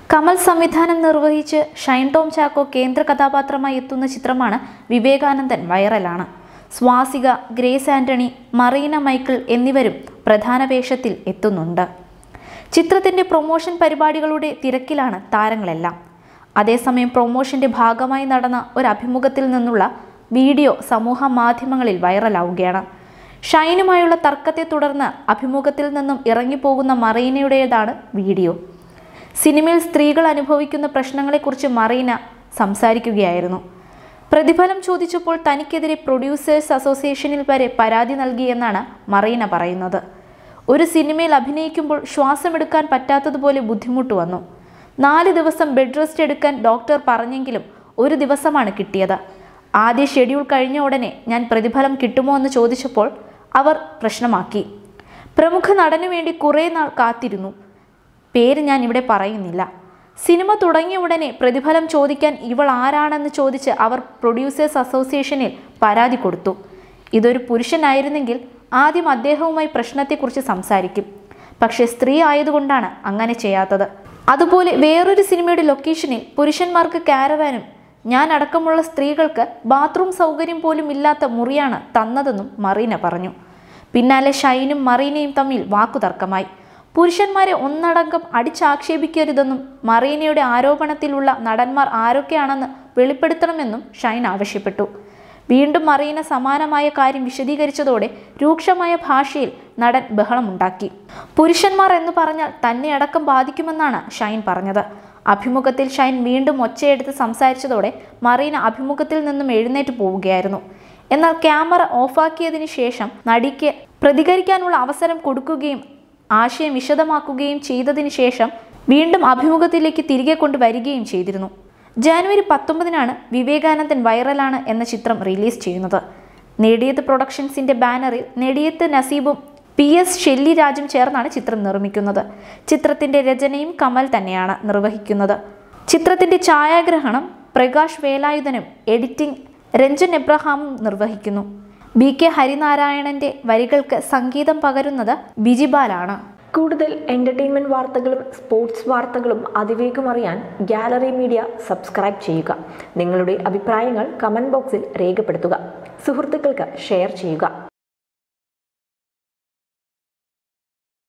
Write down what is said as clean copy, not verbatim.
കമൽ സംവിധാനം നിർവഹിച്ച് ഷൈൻ ടോം ചാക്കോ കേന്ദ്ര കഥാപാത്രമായി എത്തുന്ന ചിത്രമാണ് വിവേകാനന്ദൻ വൈറലാണ്. സ്വാസിക, ഗ്രേസ് ആന്റണി, മറീന മൈക്കിൾ എന്നിവരും പ്രധാന വേഷത്തിൽ എത്തുന്നുണ്ട്. ചിത്രത്തിൻ്റെ പ്രൊമോഷൻ പരിപാടികളുടെ തിരക്കിലാണ് താരങ്ങളെല്ലാം. അതേസമയം പ്രൊമോഷന്റെ ഭാഗമായി നടന്ന ഒരു അഭിമുഖത്തിൽ നിന്നുള്ള വീഡിയോ സമൂഹ മാധ്യമങ്ങളിൽ വൈറലാവുകയാണ്. ഷൈനുമായുള്ള തർക്കത്തെ തുടർന്ന് അഭിമുഖത്തിൽ നിന്നും ഇറങ്ങിപ്പോകുന്ന മറീനയുടേതാണ് വീഡിയോ. സിനിമയിൽ സ്ത്രീകൾ അനുഭവിക്കുന്ന പ്രശ്നങ്ങളെക്കുറിച്ച് മറീന സംസാരിക്കുകയായിരുന്നു. പ്രതിഫലം ചോദിച്ചപ്പോൾ തനിക്കെതിരെ പ്രൊഡ്യൂസേഴ്സ് അസോസിയേഷനിൽ വരെ പരാതി നൽകിയെന്നാണ് മറീന പറയുന്നത്. ഒരു സിനിമയിൽ അഭിനയിക്കുമ്പോൾ ശ്വാസമെടുക്കാൻ പറ്റാത്തതുപോലെ ബുദ്ധിമുട്ട് വന്നു. 4 ദിവസം ബെഡ് റെസ്റ്റ് എടുക്കാൻ ഡോക്ടർ പറഞ്ഞെങ്കിലും ഒരു ദിവസമാണ് കിട്ടിയത്. ആദ്യ ഷെഡ്യൂൾ കഴിഞ്ഞ ഉടനെ ഞാൻ പ്രതിഫലം കിട്ടുമോ എന്ന് ചോദിച്ചപ്പോൾ അവർ പ്രശ്നമാക്കി. പ്രമുഖ നടനു വേണ്ടി കുറേ നാൾ കാത്തിരുന്നു. പേര് ഞാൻ ഇവിടെ പറയുന്നില്ല. സിനിമ തുടങ്ങിയ ഉടനെ പ്രതിഫലം ചോദിക്കാൻ ഇവൾ ആരാണെന്ന് ചോദിച്ച് അവർ പ്രൊഡ്യൂസേഴ്സ് അസോസിയേഷനിൽ പരാതി കൊടുത്തു. ഇതൊരു പുരുഷനായിരുന്നെങ്കിൽ ആദ്യം അദ്ദേഹവുമായി പ്രശ്നത്തെക്കുറിച്ച് സംസാരിക്കും. പക്ഷേ സ്ത്രീ ആയതുകൊണ്ടാണ് അങ്ങനെ ചെയ്യാത്തത്. അതുപോലെ വേറൊരു സിനിമയുടെ ലൊക്കേഷനിൽ പുരുഷന്മാർക്ക് കാരവാനും ഞാൻ അടക്കമുള്ള സ്ത്രീകൾക്ക് ബാത്റൂം സൗകര്യം പോലും ഇല്ലാത്ത മുറിയാണ് തന്നതെന്നും മറീന പറഞ്ഞു. പിന്നാലെ ഷൈനും മറീനയും തമ്മിൽ വാക്കുതർക്കമായി. പുരുഷന്മാരെ ഒന്നടങ്കം അടിച്ചാക്ഷേപിക്കരുതെന്നും മറീനയുടെ ആരോപണത്തിലുള്ള നടന്മാർ ആരൊക്കെയാണെന്ന് വെളിപ്പെടുത്തണമെന്നും ഷൈൻ ആവശ്യപ്പെട്ടു. വീണ്ടും മറീന സമാനമായ കാര്യം വിശദീകരിച്ചതോടെ രൂക്ഷമായ ഭാഷയിൽ നടൻ ബഹളമുണ്ടാക്കി. പുരുഷന്മാർ എന്ന് പറഞ്ഞാൽ തന്നെ അടക്കം ബാധിക്കുമെന്നാണ് ഷൈൻ പറഞ്ഞത്. അഭിമുഖത്തിൽ ഷൈൻ വീണ്ടും ഒച്ചയെടുത്ത് സംസാരിച്ചതോടെ മറീന അഭിമുഖത്തിൽ നിന്നും എഴുന്നേറ്റ് പോവുകയായിരുന്നു. എന്നാൽ ക്യാമറ ഓഫാക്കിയതിനു ശേഷം നടിക്ക് പ്രതികരിക്കാനുള്ള അവസരം കൊടുക്കുകയും ആശയം വിശദമാക്കുകയും ചെയ്തതിനു ശേഷം വീണ്ടും അഭിമുഖത്തിലേക്ക് തിരികെ കൊണ്ടുവരികയും ചെയ്തിരുന്നു. ജനുവരി 19-നാണ് വിവേകാനന്ദൻ വൈറലാണ് എന്ന ചിത്രം റിലീസ് ചെയ്യുന്നത്. നെടിയത്ത് പ്രൊഡക്ഷൻസിന്റെ ബാനറിൽ നെടിയത്ത് നസീബും PS ഷെല്ലിരാജും ചേർന്നാണ് ചിത്രം നിർമ്മിക്കുന്നത്. ചിത്രത്തിന്റെ രചനയും കമൽ തന്നെയാണ് നിർവഹിക്കുന്നത്. ചിത്രത്തിന്റെ ഛായാഗ്രഹണം പ്രകാശ് വേലായുധനും എഡിറ്റിംഗ് രഞ്ജൻ എബ്രഹാമും നിർവഹിക്കുന്നു. BK ഹരിനാരായണന്റെ വരികൾക്ക് സംഗീതം പകരുന്നത് ബിജിബാലാണ്. കൂടുതൽ എന്റർടൈൻമെന്റ് വാർത്തകളും സ്പോർട്സ് വാർത്തകളും അതിവേഗം അറിയാൻ ഗാലറി മീഡിയ സബ്സ്ക്രൈബ് ചെയ്യുക. നിങ്ങളുടെ അഭിപ്രായങ്ങൾ കമന്റ് ബോക്സിൽ രേഖപ്പെടുത്തുക. സുഹൃത്തുക്കൾക്ക് ഷെയർ ചെയ്യുക.